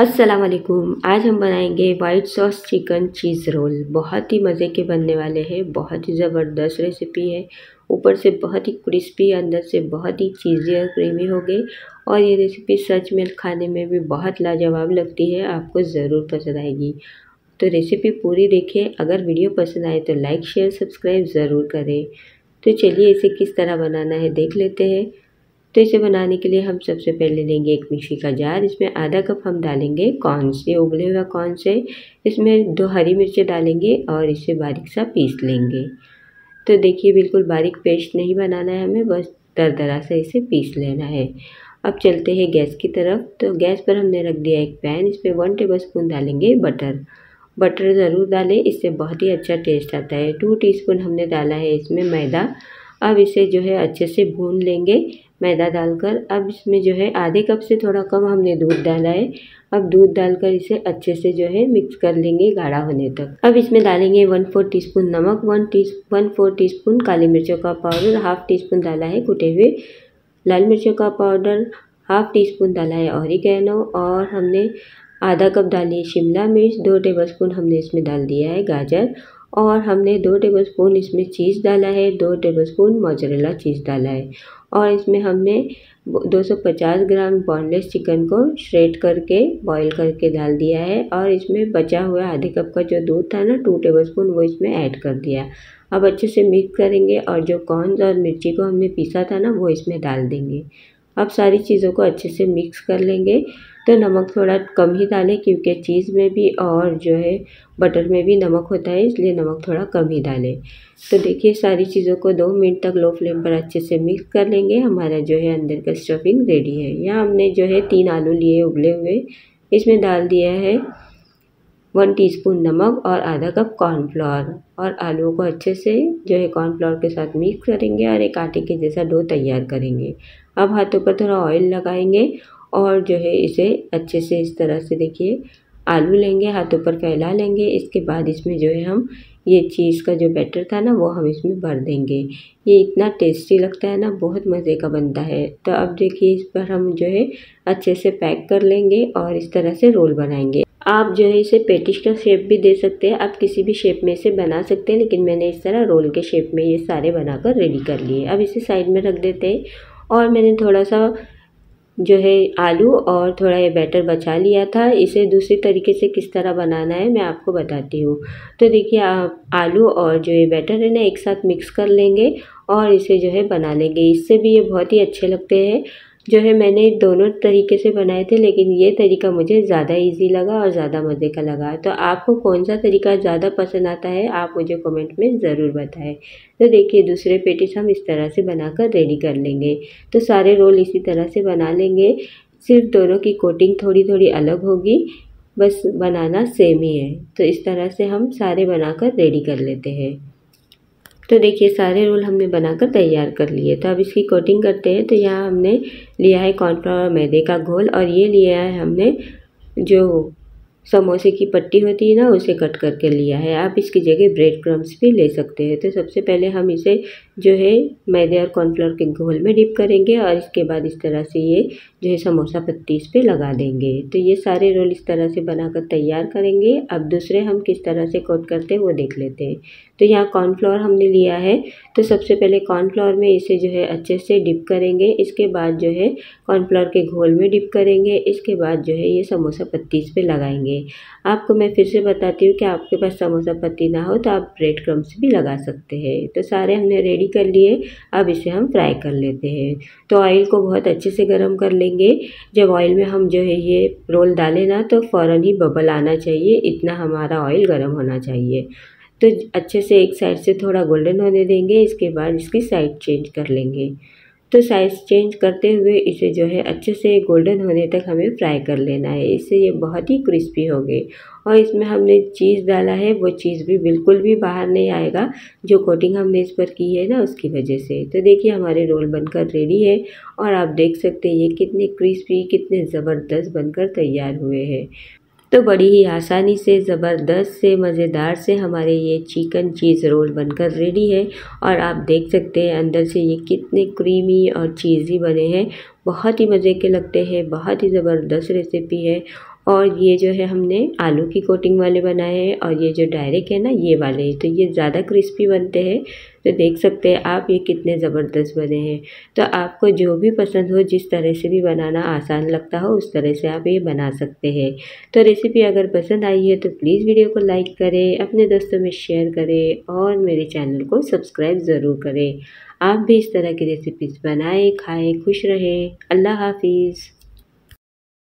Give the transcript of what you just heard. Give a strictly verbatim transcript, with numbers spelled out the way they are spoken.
अस्सलाम वालेकुम। आज हम बनाएंगे white sauce chicken cheese roll. बहुत ही मज़े के बनने वाले हैं। बहुत ही ज़बरदस्त रेसिपी है। ऊपर से बहुत ही क्रिस्पी, अंदर से बहुत ही चीज़ी और क्रीमी हो गए। और ये रेसिपी सच में खाने में भी बहुत लाजवाब लगती है। आपको ज़रूर पसंद आएगी। तो रेसिपी पूरी देखें। अगर वीडियो पसंद आए तो लाइक शेयर सब्सक्राइब ज़रूर करें। तो चलिए इसे किस तरह बनाना है देख लेते हैं। तो इसे बनाने के लिए हम सबसे पहले लेंगे एक मिक्सी का जार। इसमें आधा कप हम डालेंगे कॉर्न से, उबले हुआ कॉर्न से। इसमें दो हरी मिर्चें डालेंगे और इसे बारीक सा पीस लेंगे। तो देखिए बिल्कुल बारीक पेस्ट नहीं बनाना है हमें, बस दरदरा से इसे पीस लेना है। अब चलते हैं गैस की तरफ। तो गैस पर हमने रख दिया एक पैन। इसमें वन टेबल स्पून डालेंगे बटर। बटर ज़रूर डालें, इससे बहुत ही अच्छा टेस्ट आता है। टू टीस्पून हमने डाला है इसमें मैदा। अब इसे जो है अच्छे से भून लेंगे मैदा डालकर। अब इसमें जो है आधे कप से थोड़ा कम हमने दूध डाला है। अब दूध डालकर इसे अच्छे से जो है मिक्स कर लेंगे गाढ़ा होने तक। अब इसमें डालेंगे वन फोर टीस्पून नमक, one tea one four teaspoon काली मिर्चों का पाउडर, हाफ टी स्पून डाला है कुटे हुए लाल मिर्चों का पाउडर, हाफ टी स्पून डाला है ऑरिगेनो, और हमने आधा कप डाली है शिमला मिर्च, दो टेबलस्पून हमने इसमें डाल दिया है गाजर, और हमने दो टेबलस्पून इसमें चीज़ डाला है, दो टेबलस्पून मोज़रेला चीज़ डाला है। और इसमें हमने दो सौ पचास ग्राम बोनलेस चिकन को श्रेड करके बॉईल करके डाल दिया है। और इसमें बचा हुआ आधे कप का जो दूध था ना, टू टेबलस्पून, वो इसमें ऐड कर दिया। अब अच्छे से मिक्स करेंगे और जो कॉर्न और मिर्ची को हमने पीसा था ना, वो इसमें डाल देंगे। अब सारी चीज़ों को अच्छे से मिक्स कर लेंगे। तो नमक थोड़ा कम ही डालें क्योंकि चीज़ में भी और जो है बटर में भी नमक होता है, इसलिए नमक थोड़ा कम ही डालें। तो देखिए सारी चीज़ों को दो मिनट तक लो फ्लेम पर अच्छे से मिक्स कर लेंगे। हमारा जो है अंदर का स्टफिंग रेडी है। यहाँ हमने जो है तीन आलू लिए उबले हुए, इसमें डाल दिया है वन टीस्पून नमक और आधा कप कॉर्नफ्लोर, और आलूओं को अच्छे से जो है कॉर्नफ्लोर के साथ मिक्स करेंगे और एक आटे के जैसा डो तैयार करेंगे। अब हाथों पर थोड़ा ऑयल लगाएंगे और जो है इसे अच्छे से इस तरह से देखिए आलू लेंगे, हाथों पर फैला लेंगे। इसके बाद इसमें जो है हम ये चीज़ का जो बैटर था ना, वो हम इसमें भर देंगे। ये इतना टेस्टी लगता है ना, बहुत मज़े का बनता है। तो अब देखिए इस पर हम जो है अच्छे से पैक कर लेंगे और इस तरह से रोल बनाएंगे। आप जो है इसे पेटिस का शेप भी दे सकते हैं, आप किसी भी शेप में से बना सकते हैं, लेकिन मैंने इस तरह रोल के शेप में ये सारे बनाकर रेडी कर लिए। अब इसे साइड में रख देते हैं। और मैंने थोड़ा सा जो है आलू और थोड़ा ये बैटर बचा लिया था, इसे दूसरी तरीके से किस तरह बनाना है मैं आपको बताती हूँ। तो देखिए आप आलू और जो ये बैटर है ना एक साथ मिक्स कर लेंगे और इसे जो है बना लेंगे। इससे भी ये बहुत ही अच्छे लगते हैं। जो है मैंने दोनों तरीके से बनाए थे, लेकिन ये तरीका मुझे ज़्यादा इजी लगा और ज़्यादा मज़े का लगा। तो आपको कौन सा तरीका ज़्यादा पसंद आता है आप मुझे कमेंट में ज़रूर बताएं। तो देखिए दूसरे पेटिस हम इस तरह से बनाकर रेडी कर लेंगे। तो सारे रोल इसी तरह से बना लेंगे, सिर्फ दोनों की कोटिंग थोड़ी थोड़ी अलग होगी, बस बनाना सेम ही है। तो इस तरह से हम सारे बनाकर रेडी कर लेते हैं। तो देखिए सारे रोल हमने बनाकर तैयार कर लिए। तो अब इसकी कोटिंग करते हैं। तो यहाँ हमने लिया है कॉर्नफ्लावर मैदे का घोल, और ये लिया है हमने जो समोसे की पट्टी होती है ना, उसे कट करके लिया है। आप इसकी जगह ब्रेड क्रम्स भी ले सकते हैं। तो सबसे पहले हम इसे जो है मैदे और कॉर्नफ्लावर के घोल में डिप करेंगे और इसके बाद इस तरह से ये जो है समोसा पट्टी इस पर लगा देंगे। तो ये सारे रोल इस तरह से बनाकर तैयार करेंगे। अब दूसरे हम किस तरह से कोट करते हैं वो देख लेते हैं। तो यहाँ कॉर्नफ्लावर हमने लिया है। तो सबसे पहले कॉर्नफ्लावर में इसे जो है अच्छे से डिप करेंगे। इसके बाद जो है कॉर्नफ्लावर के घोल में डिप करेंगे। इसके बाद जो है ये समोसा पत्ती इस पर लगाएंगे। आपको मैं फिर से बताती हूँ कि आपके पास समोसा पत्ती ना हो तो आप ब्रेड क्रम्स भी लगा सकते हैं। तो सारे हमने रेडी कर लिए। अब इसे हम फ्राई कर लेते हैं। तो ऑयल को बहुत अच्छे से गर्म कर लेंगे। जब ऑयल में हम जो है ये रोल डालें ना, तो फ़ौरन ही बबल आना चाहिए, इतना हमारा ऑयल गर्म होना चाहिए। तो अच्छे से एक साइड से थोड़ा गोल्डन होने देंगे। इसके बाद इसकी साइड चेंज कर लेंगे। तो साइज चेंज करते हुए इसे जो है अच्छे से गोल्डन होने तक हमें फ्राई कर लेना है। इससे ये बहुत ही क्रिस्पी हो गए। और इसमें हमने चीज़ डाला है, वो चीज़ भी बिल्कुल भी बाहर नहीं आएगा, जो कोटिंग हमने इस पर की है ना उसकी वजह से। तो देखिए हमारे रोल बनकर रेडी है और आप देख सकते हैं ये कितने क्रिस्पी, कितने ज़बरदस्त बनकर तैयार हुए हैं। तो बड़ी ही आसानी से, ज़बरदस्त से, मज़ेदार से हमारे ये चिकन चीज़ रोल बनकर रेडी है। और आप देख सकते हैं अंदर से ये कितने क्रीमी और चीज़ी बने हैं, बहुत ही मज़े के लगते हैं, बहुत ही ज़बरदस्त रेसिपी है। और ये जो है हमने आलू की कोटिंग वाले बनाए हैं और ये जो डायरेक्ट है ना ये वाले, तो ये ज़्यादा क्रिस्पी बनते हैं। तो देख सकते हैं आप ये कितने ज़बरदस्त बने हैं। तो आपको जो भी पसंद हो, जिस तरह से भी बनाना आसान लगता हो उस तरह से आप ये बना सकते हैं। तो रेसिपी अगर पसंद आई है तो प्लीज़ वीडियो को लाइक करें, अपने दोस्तों में शेयर करें और मेरे चैनल को सब्सक्राइब ज़रूर करें। आप भी इस तरह की रेसिपीज़ बनाएं, खाएं, खुश रहें। अल्लाह हाफिज़।